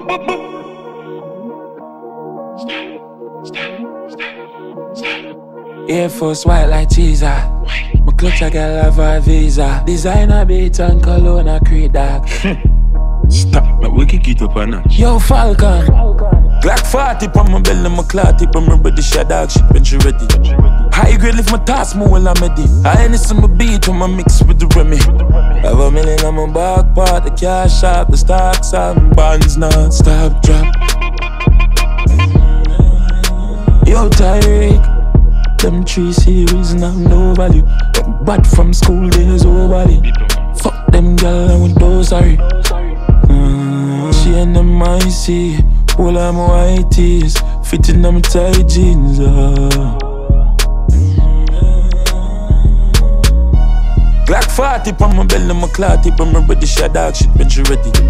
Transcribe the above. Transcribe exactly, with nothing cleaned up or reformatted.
Air Force white like cheese. My clutch I got lava visa. Designer beat and cologne I create dog. Stop, but we can keep up on that. Yo Falcon, Glock forty on my belly, my clout tip on my body, shot dog shit when she ready. High grade lift my task more while I'm ready. I ain't some beat when I mix with the Remy. Have a million on my back part, the cash shop, the stocks and bonds non stop drop. Yo Tyreek, them three series and have no value. Bad from school days, oh body. Fuck them gal and with those sorry. Mm, she and them icy, all of my white tees, fitting them tight jeans. Uh. Glock forty on my belly, my clout tip on my body, shot dog shit when she ready.